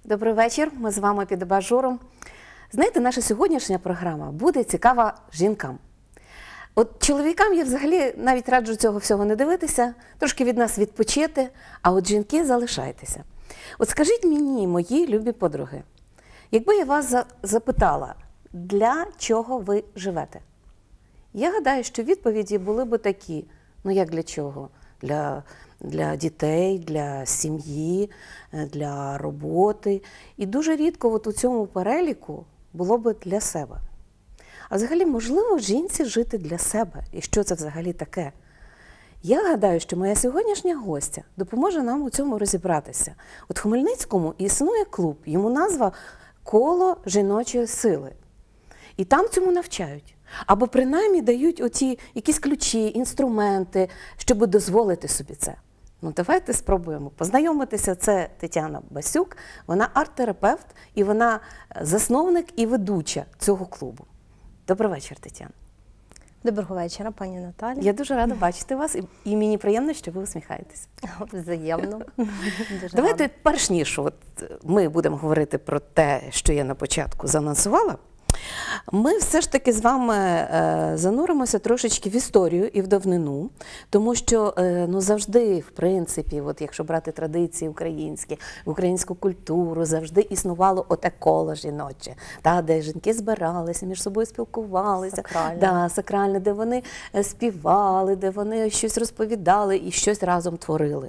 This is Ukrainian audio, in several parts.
Добрий вечір, ми з вами під абажуром. Знаєте, наша сьогоднішня програма буде цікава жінкам. От чоловікам я взагалі навіть раджу цього всього не дивитися, трошки від нас відпочити, а от жінки залишайтеся. От скажіть мені, мої любі подруги, якби я вас запитала, для чого ви живете? Я гадаю, що відповіді були б такі, ну як для чого? Для дітей, для сім'ї, для роботи. І дуже рідко от у цьому переліку було б для себе. А взагалі, можливо, жінці жити для себе? І що це взагалі таке? Я гадаю, що моя сьогоднішня гостя допоможе нам у цьому розібратися. От в Хмельницькому існує клуб, йому назва «Коло жіночої сили». І там цьому навчають. Або принаймні дають оті якісь ключі, інструменти, щоб дозволити собі це. Ну, давайте спробуємо познайомитися. Це Тетяна Басюк, вона арт-терапевт, і вона засновник і ведуча цього клубу. Добрий вечір, Тетяна. Доброго вечора, пані Наталі. Я дуже рада бачити вас, і мені приємно, що ви усміхаєтесь. Взаємно. Давайте перш ніж ми будемо говорити про те, що я на початку заанонсувала, ми все ж таки з вами зануримося трошечки в історію і в давнину, тому що завжди, в принципі, от якщо брати традиції українські, українську культуру, завжди існувало оте коло жіноче, де жінки збиралися, між собою спілкувалися, сакральне, де вони співали, де вони щось розповідали і щось разом творили.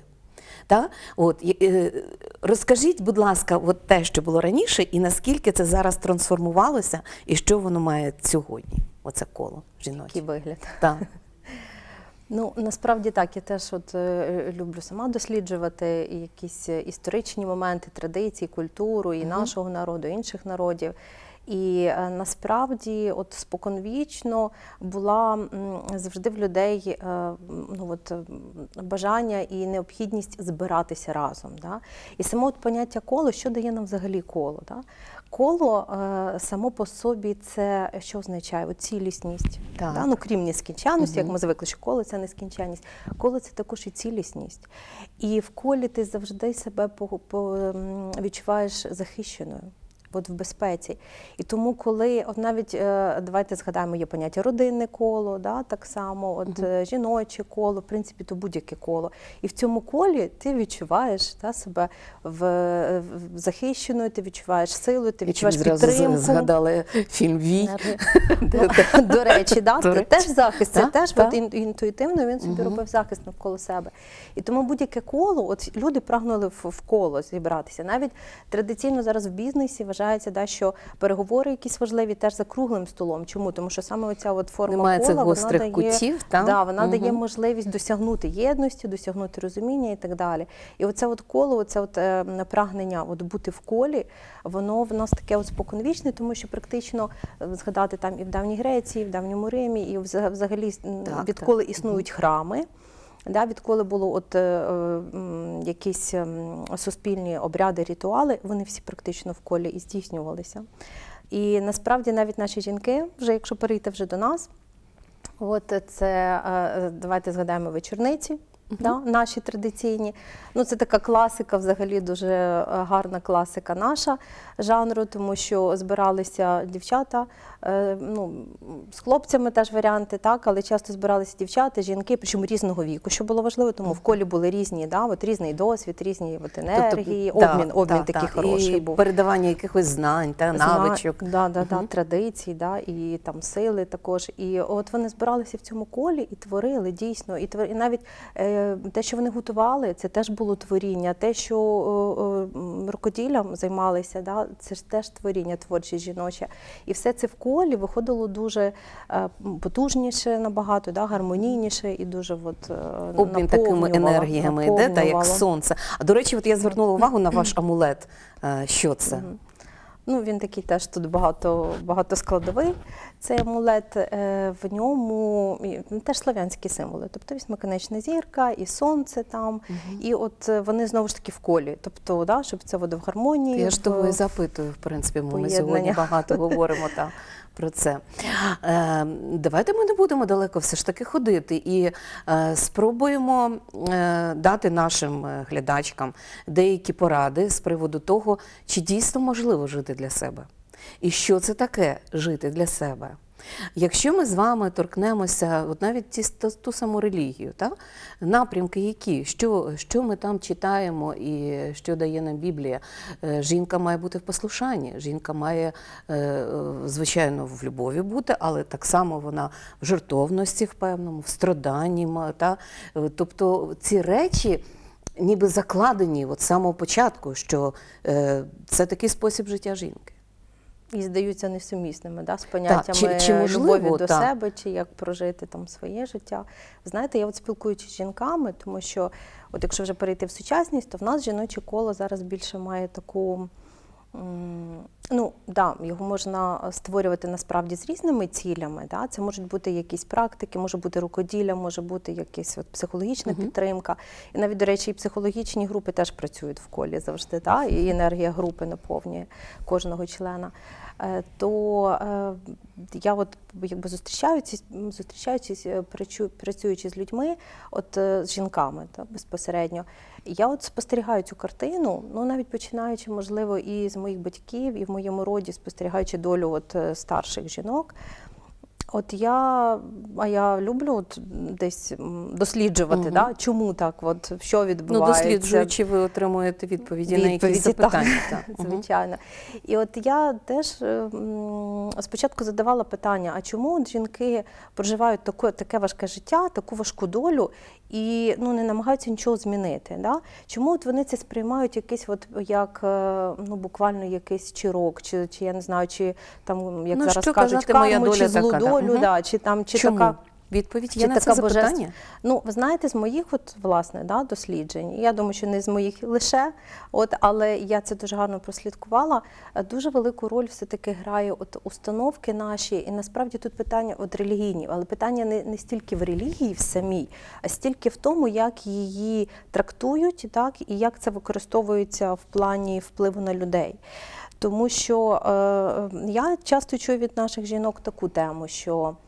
Розкажіть, будь ласка, те, що було раніше, і наскільки це зараз трансформувалося, і що воно має сьогодні, оце коло жіноче. Який вигляд. Так. Ну, насправді так, я теж люблю сама досліджувати якісь історичні моменти, традиції, культуру і нашого народу, і інших народів. І насправді споконвічно була завжди в людей бажання і необхідність збиратися разом. Да? І само поняття коло, що дає нам взагалі коло? Да? Коло само по собі це що означає? Цілісність. Да? Ну, крім нескінченності, як ми звикли, що коло – це нескінченність. Коло – це також і цілісність. І в колі ти завжди себе відчуваєш захищеною. В безпеці. І тому, коли, навіть, давайте згадаємо, є поняття родинне коло, так само, жіноче коло, в принципі, то будь-яке коло. І в цьому колі ти відчуваєш себе захищеною, ти відчуваєш силу, ти відчуваєш підтримку. Згадали фільм «Вій». До речі, це теж захист, це теж інтуїтивно він собі робив захист навколо себе. І тому будь-яке коло, люди прагнули в коло зібратися. Навіть традиційно зараз в бізнесі вважається, що переговори якісь важливі теж за круглим столом. Чому? Тому що саме оця форма кола, вона дає можливість досягнути єдності, досягнути розуміння і так далі. І оце коло, оце прагнення бути в колі, воно в нас таке споконвічне, тому що практично згадати там і в Давній Греції, і в Давньому Римі, і взагалі відколи існують храми, відколи були якісь суспільні обряди, ритуали, вони всі практично в колі і здійснювалися. І насправді навіть наші жінки, вже якщо перейти вже до нас, це, давайте згадаємо вечорниці, наші традиційні. Ну, це така класика, взагалі дуже гарна класика наша жанру, тому що збиралися дівчата, з хлопцями теж варіанти, але часто збиралися дівчата, жінки, причому різного віку, що було важливо, тому в колі були різні, різний досвід, різні енергії, обмін такий хороший був. І передавання якихось знань, навичок. Традицій, і там сили також. І вони збиралися в цьому колі і творили, дійсно. І навіть те, що вони готували, це теж було творіння. Те, що рукоділлям займалися, це ж теж творіння творче, жіноче. І все це в колі виходило дуже потужніше набагато, гармонійніше і дуже обмін такими енергіями йде, як сонце. А до речі, я звернула увагу на ваш амулет. Що це? Ну, він такий теж тут багатоскладовий, цей амулет, в ньому теж славянські символи, тобто вісьмиконечна зірка, і сонце там, і вони знову ж таки в колі, тобто, щоб це в гармонії. Я ж того і запитую, в принципі, ми сьогодні багато говоримо про це. Давайте ми не будемо далеко все ж таки ходити і спробуємо дати нашим глядачкам деякі поради з приводу того, чи дійсно можливо жити для себе. І що це таке жити для себе? Якщо ми з вами торкнемося от навіть ту саму релігію, так? Напрямки які, що ми там читаємо і що дає нам Біблія. Жінка має бути в послушанні, жінка має, звичайно, в любові бути, але так само вона в жертовності в певному, в страданні. Та? Тобто ці речі ніби закладені от з самого початку, що це такий спосіб життя жінки. І здаються несумісними, да, з поняттями чи можливо, любові до себе, чи як прожити там своє життя. Знаєте, я от спілкуючись з жінками, тому що от якщо вже перейти в сучасність, то в нас жіноче коло зараз більше має таку, ну, да, його можна створювати насправді з різними цілями. Да? Це можуть бути якісь практики, може бути рукоділля, може бути якась от психологічна підтримка. І навіть, до речі, і психологічні групи теж працюють в колі завжди, да? І енергія групи наповнює кожного члена. То я от якби зустрічаючись, працюючи з людьми, от з жінками та, безпосередньо, я от спостерігаю цю картину, ну навіть починаючи, можливо, і з моїх батьків, і в моєму роді, спостерігаючи долю от старших жінок. От я люблю от десь досліджувати, да, чому так, от, що відбувається. Ну, досліджуючи, ви отримуєте відповіді на якісь запитання. Так, звичайно. І от я теж спочатку задавала питання, а чому от жінки проживають таке важке життя, таку важку долю, і ну, не намагаються нічого змінити. Да? Чому от вони це сприймають якийсь от, як ну, буквально якийсь чирок, чи я не знаю, чи там, як зараз кажуть, карму, чи злу долю, да, чи там, чи чому? така... Відповідь є на це запитання? Ну, ви знаєте, з моїх от, власне, да, досліджень, я думаю, що не з моїх лише, от, але я це дуже гарно прослідкувала, дуже велику роль все-таки грає от, установки наші, і насправді тут питання от, релігійні, але питання не стільки в релігії в самій, а стільки в тому, як її трактують, так, і як це використовується в плані впливу на людей. Тому що я часто чую від наших жінок таку тему, що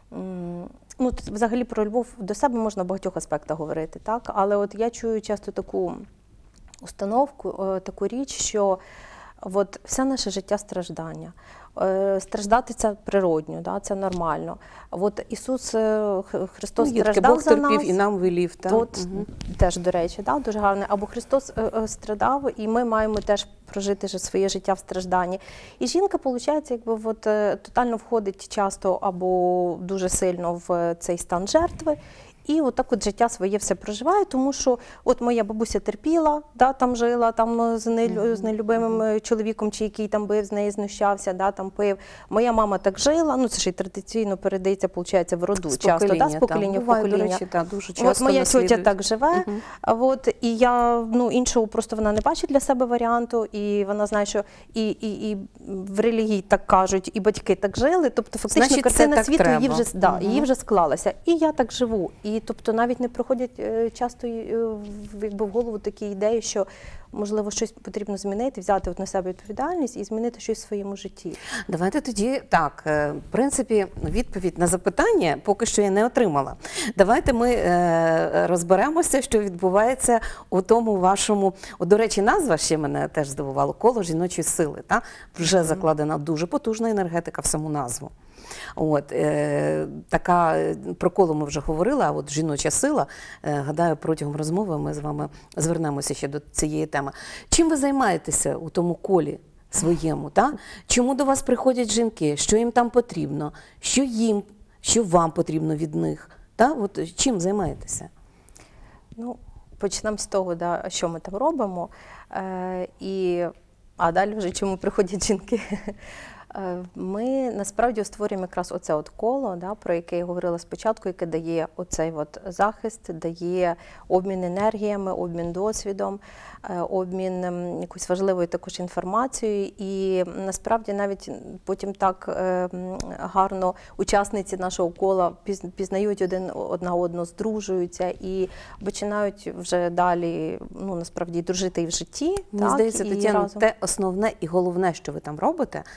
ну, взагалі про любов до себе можна в багатьох аспектах говорити, так? Але от я чую часто таку установку, таку річ, що от все наше життя страждання. Страждати це природньо, да? Це нормально. От Ісус Христос страждав Бог за терпів нас. І нам велів. От, теж, до речі, да? Дуже гарне. Або Христос страдав, і ми маємо теж прожити своє життя в стражданні. І жінка, виходить, якби от, тотально входить часто або дуже сильно в цей стан жертви, і отак от життя своє все проживає, тому що от моя бабуся терпіла, да, там жила там з нелюбимим чоловіком, чи який там бив, з неї знущався, да, там пив. Моя мама так жила, ну це ж і традиційно передається, виходить, в роду часто, да, з покоління в покоління. До речі, та, дуже часто от моя наслідують. тьотя так живе, от, і я, ну, іншого просто вона не бачить для себе варіанту, і вона знає, що і в релігії так кажуть, і батьки так жили, тобто фактично Значить, картина світу її вже, да, її вже склалася. І я так живу. І тобто навіть не проходять часто якби в голову такі ідеї, що можливо щось потрібно змінити, взяти от на себе відповідальність і змінити щось в своєму житті. Давайте тоді так, в принципі, відповідь на запитання поки що я не отримала. Давайте ми розберемося, що відбувається у тому вашому, до речі, назва ще мене теж здивувала, коло жіночої сили. Та? Вже закладена дуже потужна енергетика в саму назву. От, така, про коло ми вже говорили, а от жіноча сила, гадаю, протягом розмови ми з вами звернемося ще до цієї теми. Чим ви займаєтеся у тому колі своєму? Та? Чому до вас приходять жінки? Що їм там потрібно? Що вам потрібно від них? Та? От, чим займаєтеся? Ну, почнемо з того, да, що ми там робимо, а далі вже чому приходять жінки. Ми насправді створюємо якраз оце от коло, да, про яке я говорила спочатку, яке дає оцей от захист, дає обмін енергіями, обмін досвідом, обмін якоюсь важливою також інформацією. І насправді навіть потім так гарно учасниці нашого кола пізнають одна одну, здружуються і починають вже далі, ну, насправді, дружити і в житті. Мені здається, Тетяно, те основне і головне, що ви там робите, це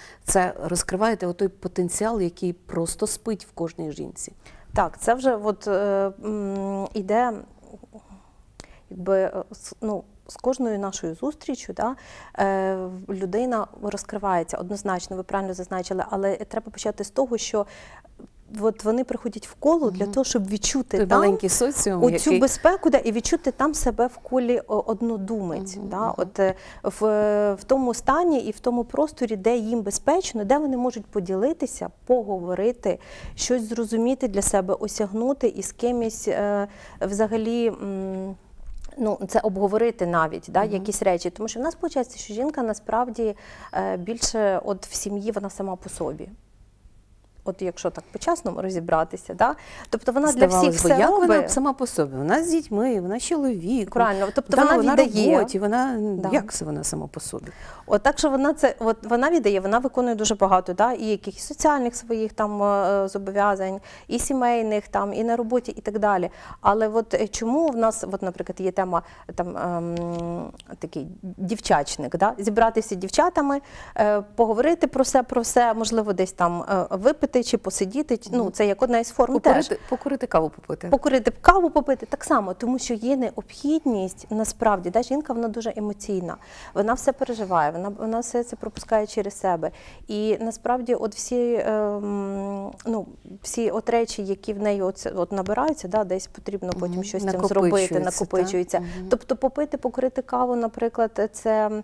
розкриваєте отой потенціал, який просто спить в кожній жінці. Так, це вже от, іде, якби, з кожною нашою зустрічю, да, людина розкривається однозначно, ви правильно зазначили, але треба почати з того, що от вони приходять в коло для того, щоб відчути той там маленький соціум, оцю безпеку, і відчути там себе в колі однодумиць. От, в тому стані і в тому просторі, де їм безпечно, де вони можуть поділитися, поговорити, щось зрозуміти для себе, осягнути і з кимось взагалі... це обговорити навіть, якісь речі. Тому що в нас виходить, що жінка насправді більше от в сім'ї вона сама по собі. От якщо так по-чесному розібратися, тобто вона для всіх все як робить. Вона сама по собі? Вона з дітьми, вона з чоловіком. Правильно, тобто вона віддає. На роботі, як це вона сама по собі? От так, що вона віддає, вона виконує дуже багато, і якихось соціальних своїх там зобов'язань, і сімейних там, і на роботі, і так далі. Але от чому в нас, от, наприклад, є тема там такий дівчачник, зібратися з дівчатами, поговорити про все, можливо, десь там випити чи посидіти, це як одна із форм теж. Покурити каву попити. Покурити каву попити, так само, тому що є необхідність, насправді, жінка, вона дуже емоційна, вона все переживає, вона все це пропускає через себе. І насправді от всі от речі, які в неї от набираються, десь потрібно потім щось з цим зробити, накопичується. Тобто попити, покурити каву, наприклад, це...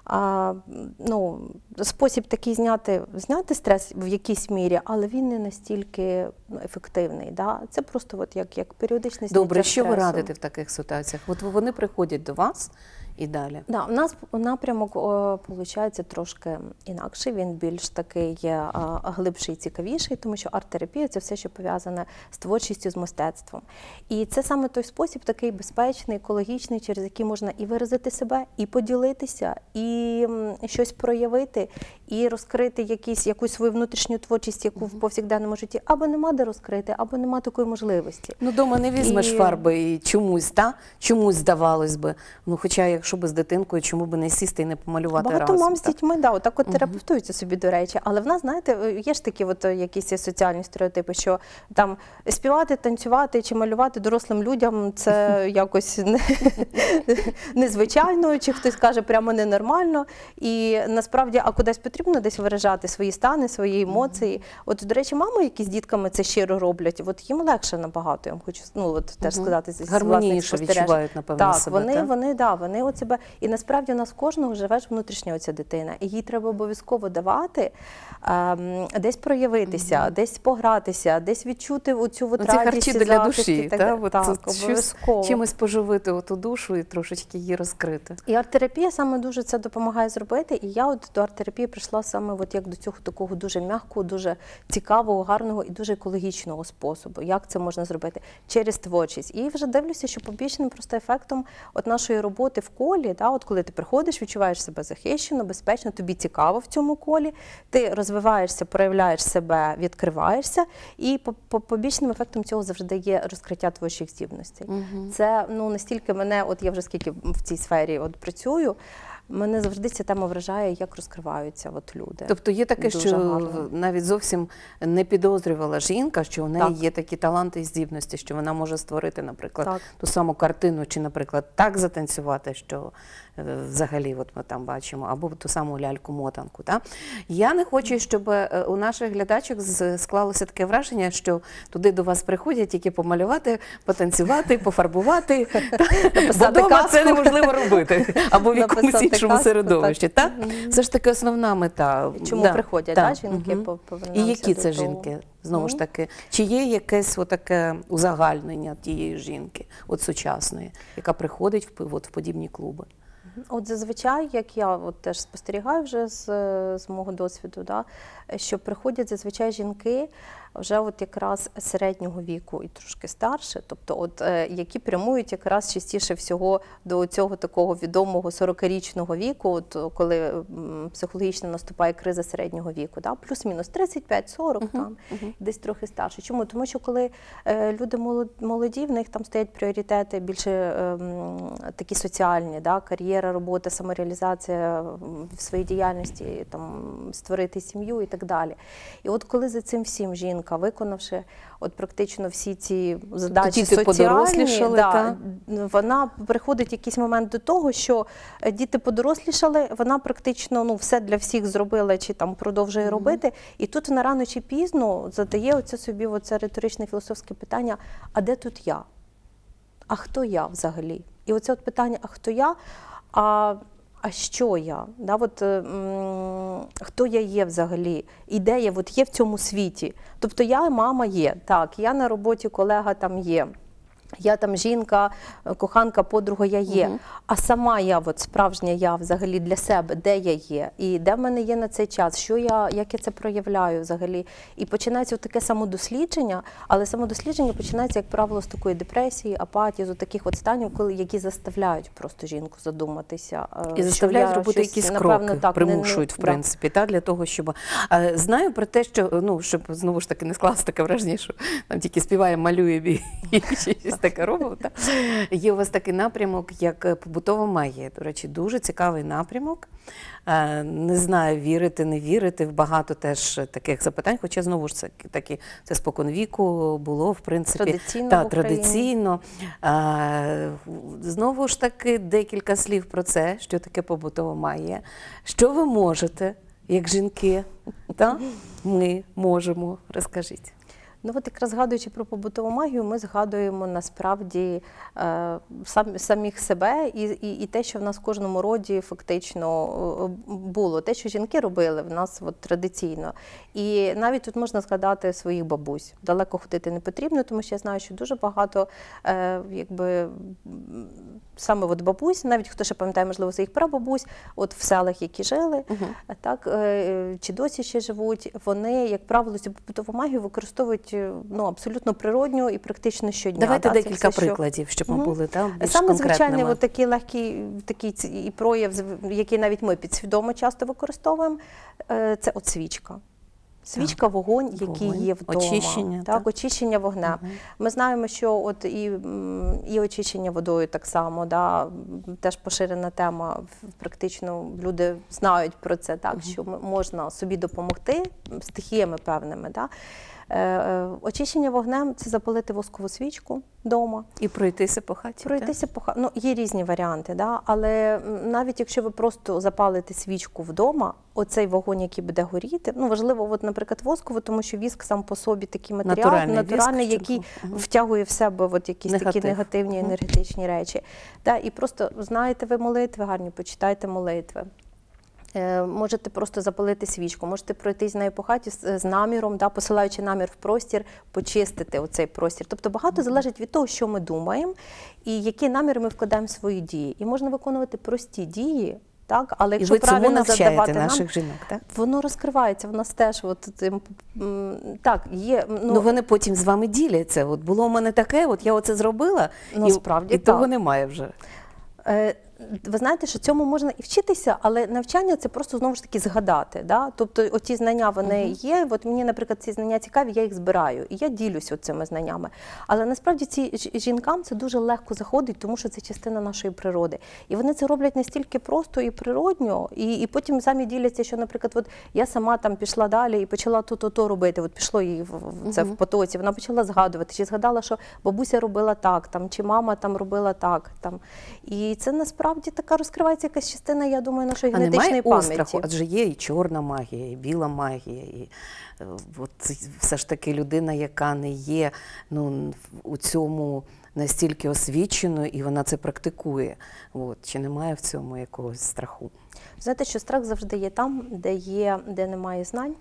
спосіб такий зняти стрес в якійсь мірі, але він не настільки ефективний. Це просто от як періодичний зняття Добре, що ви стресу. радите в таких ситуаціях? От вони приходять до вас і далі? У нас напрямок виходить трошки інакший, він більш такий глибший і цікавіший, тому що арт-терапія – це все, що пов'язане з творчістю, з мистецтвом. І це саме той спосіб, такий безпечний, екологічний, через який можна і виразити себе, і поділитися, і щось проявити, і розкрити якусь свою внутрішню творчість, яку в повсякденному житті або нема де розкрити, або нема такої можливості. Дома не візьмеш фарби і чомусь здавалось би. Хоча, якщо би з дитинкою, чому би не сісти і не помалювати разом. Багато мам з дітьми, отак от терапевтуються собі, до речі. Але в нас, знаєте, є ж такі якісь соціальні стереотипи, що там співати, танцювати чи малювати дорослим людям – це якось незвичайно, чи хтось каже прямо ненормально. І насправді, кудись потрібно десь виражати свої стани, свої емоції. От, до речі, мами, які з дітками це щиро роблять, от їм легше набагато, я вам хочу теж сказати, з власних спостережень. Гармонійніше відчувають, напевно, себе. Вони от себе, і насправді у нас в кожного живе ж внутрішня оця дитина, і їй треба обов'язково давати, десь проявитися, десь погратися, десь відчути оцю радість і для захист. душі, обов'язково. Чимось поживити оту душу і трошечки її розкрити. І арт-терапія саме дуже це допомагає зробити, і я до арт-терапії прийшла саме як до цього такого дуже м'якого, дуже цікавого, гарного і дуже екологічного способу. Як це можна зробити? Через творчість. І вже дивлюся, що побічним просто ефектом нашої роботи в колі, от коли ти приходиш, відчуваєш себе захищено, безпечно, тобі цікаво в цьому колі, ти розвиваєшся, проявляєш себе, відкриваєшся, і побічним ефектом цього завжди є розкриття творчих здібностей. Це настільки мене, я вже скільки в цій сфері працюю, мене завжди ця тема вражає, як розкриваються люди. Тобто є таке, дуже що гарно. навіть зовсім не підозрювала жінка, що у неї є такі таланти і здібності, що вона може створити, наприклад, ту саму картину, чи, наприклад, так затанцювати, що взагалі ми там бачимо, або ту саму ляльку-мотанку. Я не хочу, щоб у наших глядачок склалося таке враження, що туди до вас приходять тільки помалювати, потанцювати, пофарбувати, бо вдома це неможливо робити, або в якомусь іншому середовищі. Це ж таки основна мета. Чому приходять жінки? І які це жінки? Знову ж таки, чи є якесь таке узагальнення тієї жінки, сучасної, яка приходить в подібні клуби? Зазвичай, як я теж спостерігаю вже з мого досвіду, що приходять зазвичай жінки, вже от якраз середнього віку і трошки старше, тобто от, які прямують якраз частіше всього до цього такого відомого 40-річного віку, от, коли психологічно наступає криза середнього віку, да? Плюс-мінус 35-40, там, десь трохи старше. Чому? Тому що коли люди молоді, в них там стоять пріоритети більше такі соціальні, да? Кар'єра, робота, самореалізація в своїй діяльності, там, створити сім'ю і так далі. І от коли за цим всім жінка, виконавши от практично всі ці задачі соціальні, да, вона приходить якийсь момент до того, що діти подорослішали, вона практично ну, все для всіх зробила чи там продовжує робити, і тут вона рано чи пізно задає оце собі оце риторичне філософське питання, а де тут я? А хто я взагалі? І оце от питання, а хто я? А що я? Да, от, хто я є взагалі? Ідея от є в цьому світі. Тобто я, мама є, так, я на роботі, колега там є. Я там жінка, коханка, подруга, я є. А сама я, от справжня я взагалі для себе, де я є? І де в мене є на цей час? Що я, як я це проявляю взагалі? І починається таке самодослідження, але самодослідження починається, як правило, з такої депресії, апатії, з таких от станів, які заставляють просто жінку задуматися. І заставляють робити якісь кроки, так, примушують, в принципі, та, для того, щоб... Знаю про те, що, ну, щоб знову ж таки не склалося таке враження, що там тільки співає, малює і щось таке робимо. Так? Є у вас такий напрямок, як побутова магія. До речі, дуже цікавий напрямок. Не знаю, вірити, не вірити, в багато теж таких запитань, хоча, знову ж таки, це споконвіку було, в принципі, традиційно. Знову ж таки, декілька слів про це, що таке побутова магія. Що ви можете, як жінки, та? Ми можемо, розкажіть. Ну от якраз згадуючи про побутову магію, ми згадуємо насправді самих себе і те, що в нас в кожному роді фактично було. Те, що жінки робили в нас от, традиційно. І навіть тут можна згадати своїх бабусь. Далеко ходити не потрібно, тому що я знаю, що дуже багато якби, саме от бабусь, навіть хто ще пам'ятає, можливо, своїх прабабусь, от в селах, які жили, так, чи досі ще живуть, вони, як правило, цю побутову магію використовують ну, абсолютно природньо і практично щодня. Давайте декілька прикладів, щоб ми були там більш саме конкретними. звичайний от такий легкий такий і прояв, який навіть ми підсвідомо часто використовуємо, це от свічка. Свічка, вогонь, який є вдома. Очищення. Так, очищення вогнем. Ми знаємо, що от і очищення водою так само, да, теж поширена тема, практично люди знають про це, так, що можна собі допомогти стихіями певними. Да. Очищення вогнем – це запалити воскову свічку вдома. І пройтися по хаті? Пройтися по хаті. Ну, є різні варіанти, да? Але навіть якщо ви просто запалите свічку вдома, оцей вогонь, який буде горіти, ну, важливо, от, наприклад, воскову, тому що віск сам по собі такий матеріал, натуральний, який втягує в себе от якісь такі негативні енергетичні речі. Да? І просто знаєте ви молитви гарні, почитайте молитви. Можете просто запалити свічку, можете пройтись з нею по хаті з наміром, да, посилаючи намір в простір, почистити оцей простір. Тобто багато залежить від того, що ми думаємо і які наміри ми вкладаємо в свої дії. І можна виконувати прості дії, так, але якщо правильно задавати наших жінок, так? Воно розкривається, в нас теж от, так, є. Ну, вони потім з вами діляться. От було у мене таке, от я оце зробила, і того немає вже. Ви знаєте, що цьому можна і вчитися, але навчання – це просто, знову ж таки, згадати. Да? Тобто, оті знання, вони є, от мені, наприклад, ці знання цікаві, я їх збираю, і я ділюся цими знаннями. Але насправді ці жінкам це дуже легко заходить, тому що це частина нашої природи. І вони це роблять настільки просто і природньо, і потім самі діляться, що, наприклад, от я сама там пішла далі і почала то робити, от пішло їй це в потоці, вона почала згадувати, чи згадала, що бабуся робила так, там, чи мама там робила так. Там. І це насправді така розкривається якась частина, я думаю, нашої генетичної пам'яті. Остраху, адже є і чорна магія, і біла магія, і от все ж таки людина, яка не є ну, у цьому настільки освіченою, і вона це практикує. От. Чи немає в цьому якогось страху? Знаєте, що страх завжди є там, де немає знань,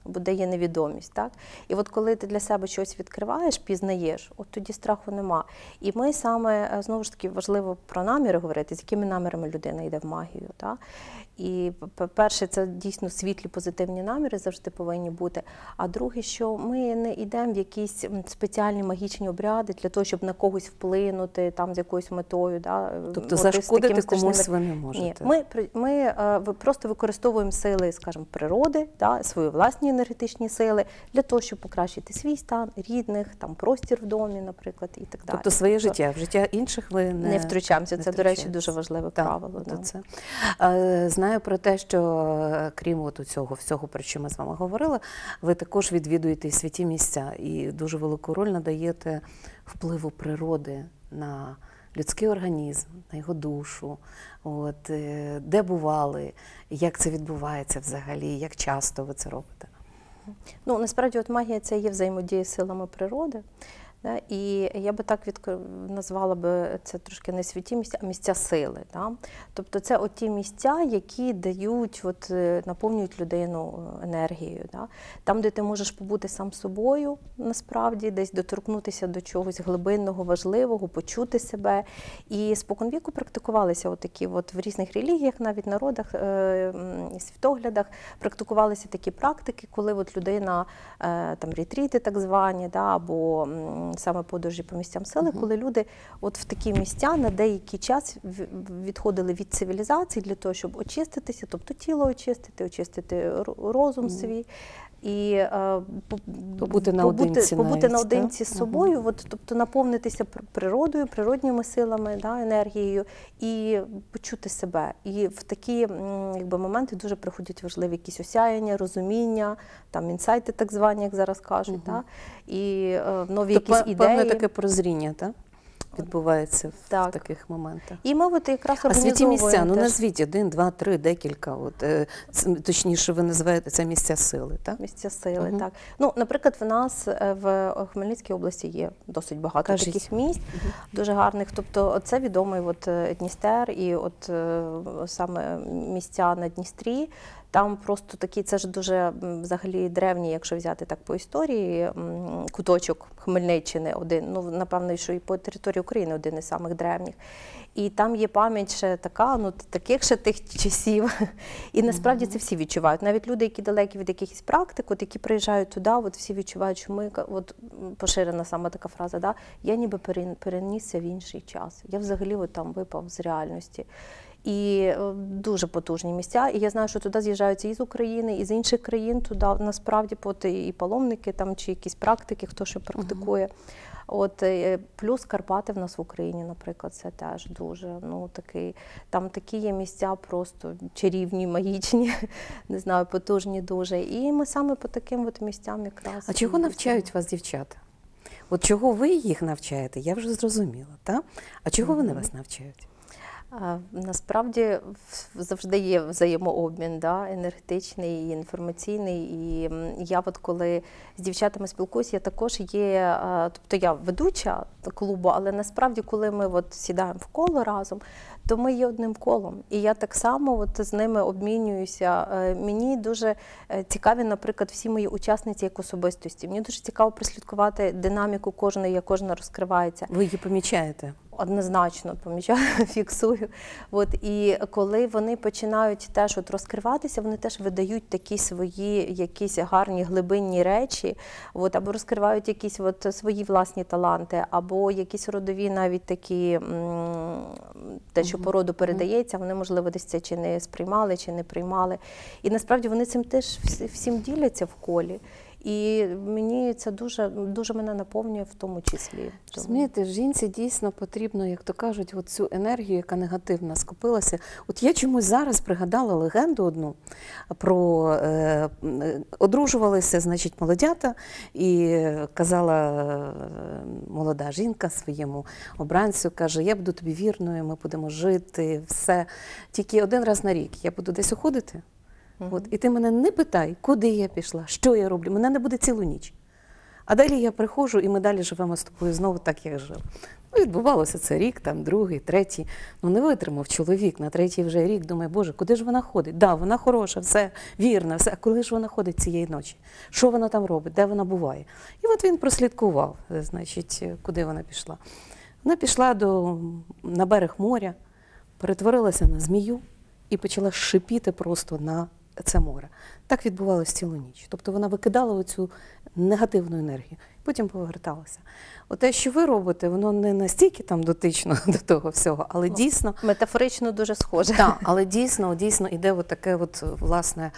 бо де є невідомість. Так? І от коли ти для себе щось відкриваєш, пізнаєш, от тоді страху нема. І ми саме, знову ж таки, важливо про наміри говорити, з якими намірами людина йде в магію. Так? І перше, це дійсно світлі, позитивні наміри завжди повинні бути. А друге, що ми не йдемо в якісь спеціальні магічні обряди для того, щоб на когось вплинути, там з якоюсь метою. Да? Тобто зашкодити комусь ви не можете? Ні, ми просто використовуємо сили, скажімо, природи, да, свої власні енергетичні сили для того, щоб покращити свій стан, рідних, там простір в домі, наприклад, і так далі. Тобто своє життя, в життя інших ви не втручаємося. Це, до речі, дуже важливе правило. Да. Це. Знаю про те, що крім от цього всього, про що ми з вами говорили, ви також відвідуєте святі місця і дуже велику роль надаєте впливу природи на людський організм, на його душу. От, де бували, як це відбувається взагалі, як часто ви це робите? Ну, насправді, от магія – це є взаємодія з силами природи. Да? І я би так назвала би це трошки не святі місця, а місця сили. Да? Тобто це от ті місця, які дають, от, наповнюють людину енергією. Да? Там, де ти можеш побути сам собою, насправді, десь доторкнутися до чогось глибинного, важливого, почути себе. І споконвіку практикувалися от такі от в різних релігіях, навіть народах, світоглядах, практикувалися такі практики, коли от людина, там ретріти так звані, да, або саме подорожі по місцям сили, коли люди от в такі місця на деякий час відходили від цивілізації для того, щоб очиститися, тобто тіло очистити розум свій. І побути наодинці з собою, от, тобто наповнитися природою, природніми силами, да, енергією і почути себе. І в такі якби, моменти дуже приходять важливі якісь осяяння, розуміння, там інсайти так звані, як зараз кажуть, да, і нові якісь ідеї. Певне таке прозріння, так? Відбувається в таких моментах. І ми от якраз організовуємо. А святі місця, ну назвіть 1, 2, 3, декілька. От, точніше, ви називаєте це місця сили, так? Місця сили, так. Ну, наприклад, в нас в Хмельницькій області є досить багато таких місць, дуже гарних. Тобто це відомий от Дністер і от саме місця на Дністрі. Там просто такі, це ж дуже взагалі древній, якщо взяти так по історії, куточок Хмельниччини один, ну, напевно, що і по території України один із самих древніх. І там є пам'ять ще така, ну, таких ще тих часів. І насправді це всі відчувають. Навіть люди, які далекі від якихось практик, от які приїжджають туди, от всі відчувають, що ми, от поширена саме така фраза, да, я ніби перенісся в інший час. Я взагалі от там випав з реальності. І дуже потужні місця. І я знаю, що туди з'їжджаються і з України, і з інших країн туди. Насправді і паломники, там, чи якісь практики, хто що практикує. От, плюс Карпати в нас в Україні, наприклад, це теж дуже, ну, такий, там такі є місця просто чарівні, магічні, не знаю, потужні дуже. І ми саме по таким от місцям якраз. А чого навчають вас дівчата? От чого ви їх навчаєте, я вже зрозуміла, так? А чого вони вас навчають? Насправді завжди є взаємообмін, да, енергетичний і інформаційний. І я от коли з дівчатами спілкуюся, я також є, тобто я ведуча клубу, але насправді, коли ми от сідаємо в коло разом, то ми є одним колом. І я так само от з ними обмінююся. Мені дуже цікаві, наприклад, всі мої учасниці як особистості. Мені дуже цікаво прослідкувати динаміку кожної, як кожна розкривається. Ви її помічаєте? Однозначно помічаю, фіксую. От, і коли вони починають теж от розкриватися, вони теж видають такі свої якісь гарні глибинні речі, от, або розкривають якісь от свої власні таланти, або якісь родові навіть такі, те, що по роду передається, вони, можливо, десь це чи не сприймали, чи не приймали. І насправді вони цим теж всім діляться в колі. І мені це дуже, дуже мене наповнює в тому числі. Розумієте, жінці дійсно потрібно, як то кажуть, от цю енергію, яка негативна скопилася. От я чомусь зараз пригадала легенду одну про одружувалися, значить, молодята, і казала молода жінка своєму обранцю, каже, я буду тобі вірною, ми будемо жити, все. Тільки один раз на рік я буду десь уходити. От, і ти мене не питай, куди я пішла, що я роблю, мене не буде цілу ніч. А далі я приходжу, і ми далі живемо з тобою знову так, як жили. Ну, відбувалося це рік, там, другий, третій. Ну, не витримав чоловік на третій вже рік. Думає, Боже, куди ж вона ходить? Да, вона хороша, все вірна, все. А коли ж вона ходить цієї ночі? Що вона там робить? Де вона буває? І от він прослідкував, значить, куди вона пішла. Вона пішла на берег моря, перетворилася на змію і почала шипіти просто на це море. Так відбувалося цілу ніч. Тобто вона викидала оцю негативну енергію, потім поверталася. Оте, що ви робите, воно не настільки там дотично до того всього, але дійсно... Метафорично дуже схоже. Так, але дійсно іде от таке от, власне,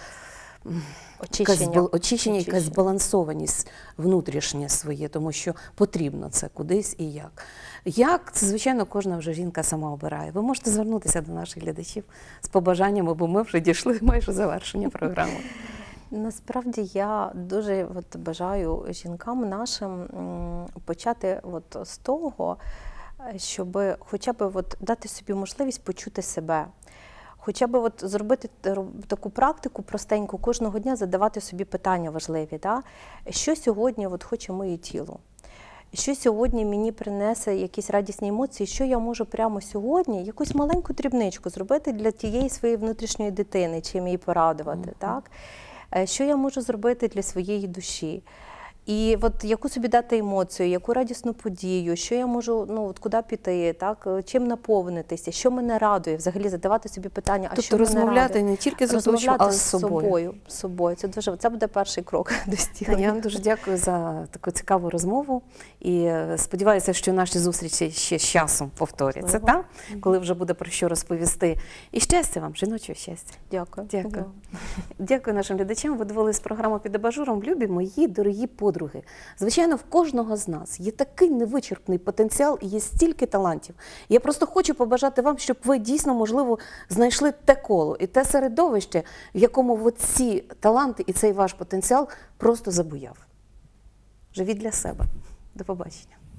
очищення, якась збалансованість внутрішнє своє, тому що потрібно це кудись і як. Як, це, звичайно, кожна вже жінка сама обирає. Ви можете звернутися до наших глядачів з побажаннями, бо ми вже дійшли майже завершення програми. Насправді я дуже бажаю жінкам нашим почати з того, щоб хоча б дати собі можливість почути себе. Хоча б зробити таку практику простеньку, кожного дня задавати собі питання важливі. Да? Що сьогодні хоче моє тіло? Що сьогодні мені принесе якісь радісні емоції? Що я можу прямо сьогодні, якусь маленьку дрібничку зробити для тієї своєї внутрішньої дитини, чим її порадувати? Так? Що я можу зробити для своєї душі? І яку собі дати емоцію, яку радісну подію, що я можу, куди піти, так? Чим наповнитися, що мене радує, взагалі задавати собі питання, а що мене радує. Тобто розмовляти не тільки з оточуючим, а з собою. Це буде перший крок до стілення. Я вам дуже дякую за таку цікаву розмову і сподіваюся, що наші зустрічі ще з часом повторяться, так? Коли вже буде про що розповісти. І щастя вам, жіночого щастя. Дякую. Дякую. Дякую нашим глядачам. Ви дивились програму «Під абажуром». Любі мої дорогі подруги. Звичайно, в кожного з нас є такий невичерпний потенціал і є стільки талантів. Я просто хочу побажати вам, щоб ви дійсно, можливо, знайшли те коло і те середовище, в якому ці таланти і цей ваш потенціал просто забуяв. Живіть для себе. До побачення.